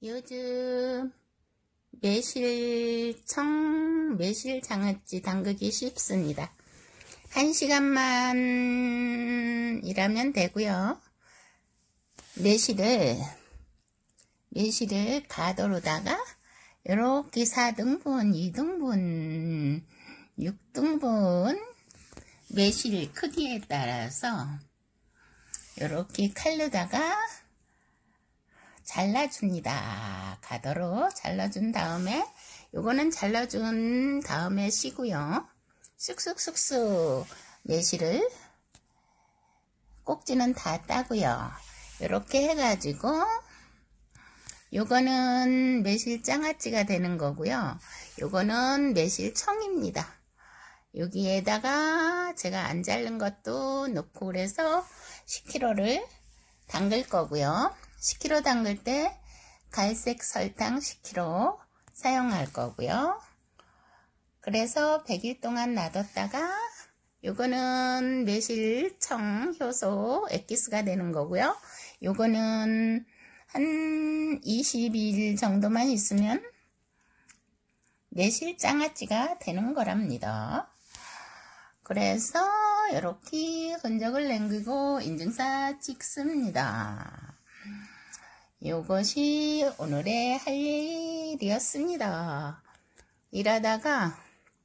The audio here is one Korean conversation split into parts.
요즘 매실청, 매실장아찌 담그기 쉽습니다. 1시간만 일하면 되고요. 매실을 가도로다가 이렇게 4등분, 2등분, 6등분 매실 크기에 따라서 이렇게 칼로다가 잘라줍니다. 가도로 잘라준 다음에 요거는 잘라준 다음에 씻고요. 쑥쑥쑥쑥 매실을 꼭지는 다 따고요. 이렇게 해가지고 요거는 매실장아찌가 되는 거고요. 요거는 매실청입니다. 여기에다가 제가 안 자른 것도 넣고 그래서 10kg를 담글 거고요. 10kg 담글 때 갈색 설탕 10kg 사용할 거고요. 그래서 100일 동안 놔뒀다가 요거는 매실청 효소 엑기스가 되는 거고요. 요거는 한 20일 정도만 있으면 매실장아찌가 되는 거랍니다. 그래서 이렇게 흔적을 남기고 인증사 찍습니다. 요것이 오늘의 할 일이었습니다. 일하다가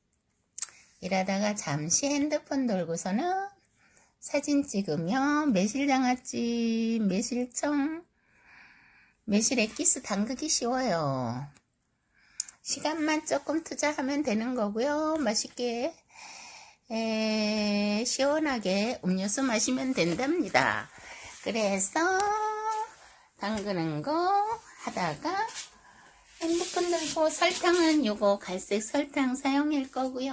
잠시 핸드폰 들고서는 사진 찍으며 매실장아찌, 매실청, 매실 엑기스 담그기 쉬워요. 시간만 조금 투자하면 되는 거고요. 맛있게 시원하게 음료수 마시면 된답니다. 그래서 담그는 거 하다가 핸드폰 들고 설탕은 요거 갈색 설탕 사용할 거고요.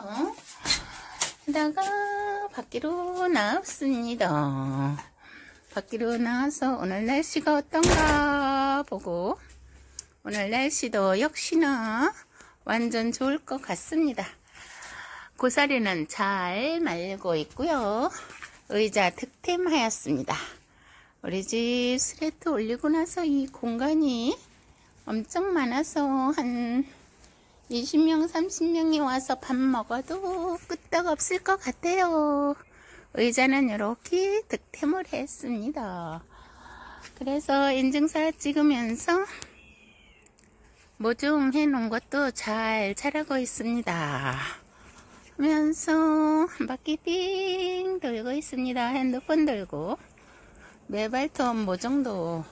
하다가 밖으로 나왔습니다. 밖으로 나와서 오늘 날씨가 어떤가 보고 오늘 날씨도 역시나 완전 좋을 것 같습니다. 고사리는 잘 말고 있고요. 의자 득템하였습니다. 우리 집 스레트 올리고 나서 이 공간이 엄청 많아서 한 20명, 30명이 와서 밥 먹어도 끄떡 없을 것 같아요. 의자는 이렇게 득템을 했습니다. 그래서 인증사 찍으면서 모종해 놓은 것도 잘 자라고 있습니다. 하면서 한 바퀴 빙 돌고 있습니다. 핸드폰 들고 메발톱 모종도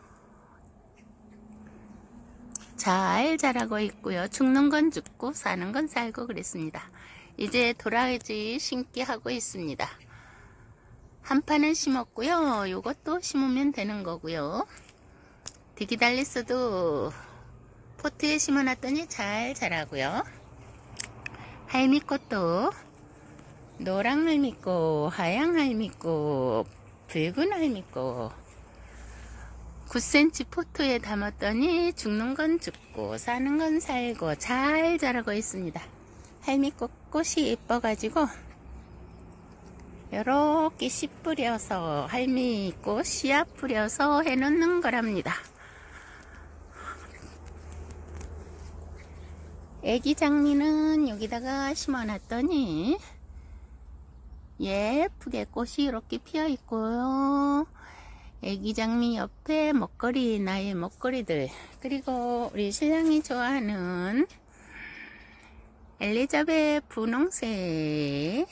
잘 자라고 있고요. 죽는 건 죽고 사는 건 살고 그랬습니다. 이제 도라지 심기 하고 있습니다. 한 판은 심었고요. 요것도 심으면 되는 거고요. 디기달리스도 포트에 심어놨더니 잘 자라고요. 할미꽃도 노랑 할미꽃, 하양 할미꽃, 붉은 할미꽃 9cm 포트에 담았더니 죽는 건 죽고 사는 건 살고 잘 자라고 있습니다. 할미꽃 꽃이 예뻐가지고 이렇게 씨 뿌려서 할미꽃 씨앗 뿌려서 해놓는 거랍니다. 애기 장미는 여기다가 심어놨더니 예쁘게 꽃이 이렇게 피어 있고요. 애기 장미 옆에 먹거리, 나의 먹거리들, 그리고 우리 신랑이 좋아하는 엘리자베 분홍색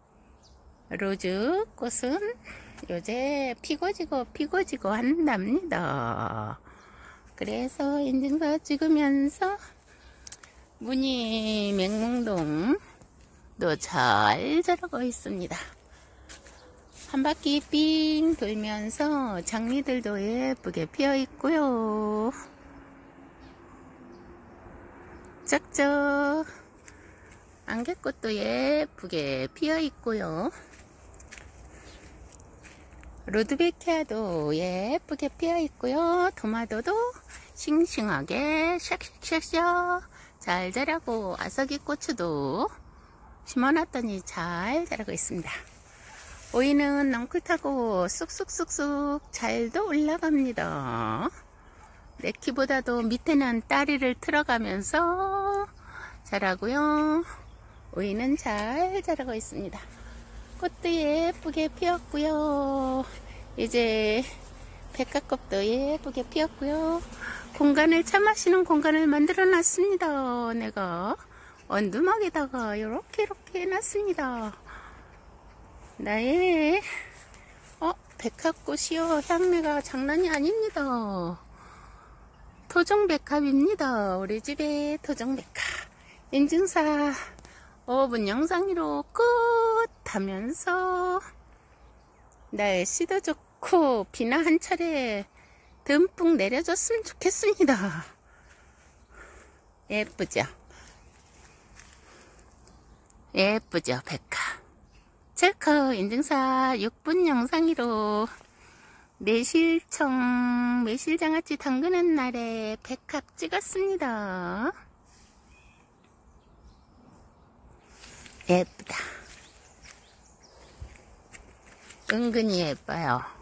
로즈 꽃은 요새 피고 지고 한답니다. 그래서 인증사 찍으면서 무늬 맹몽동도 잘 자라고 있습니다. 한 바퀴 삥 돌면서 장미들도 예쁘게 피어 있고요. 쩍쩍 안개꽃도 예쁘게 피어 있고요. 루드베키아도 예쁘게 피어 있고요. 토마토도 싱싱하게 샥샥샥샥 잘 자라고 아삭이 고추도 심어놨더니 잘 자라고 있습니다. 오이는 넝쿨 타고 쑥쑥쑥쑥 잘도 올라갑니다. 내 키보다도 밑에는 다리를 틀어가면서 자라고요. 오이는 잘 자라고 있습니다. 꽃도 예쁘게 피었고요. 이제 백합꽃도 예쁘게 피었고요. 공간을 차 마시는 공간을 만들어 놨습니다. 내가 언두막에다가 이렇게 해놨습니다. 나의 백합꽃이요. 향내가 장난이 아닙니다. 토종백합입니다. 우리 집의 토종백합. 인증사 5분 영상으로 끝 하면서 날씨도 좋고 비나 한 차례 듬뿍 내려줬으면 좋겠습니다. 예쁘죠? 예쁘죠? 백합. 찰커 인증사 6분 영상으로 매실장아찌 담그는 날에 백합 찍었습니다. 예쁘다. 은근히 예뻐요.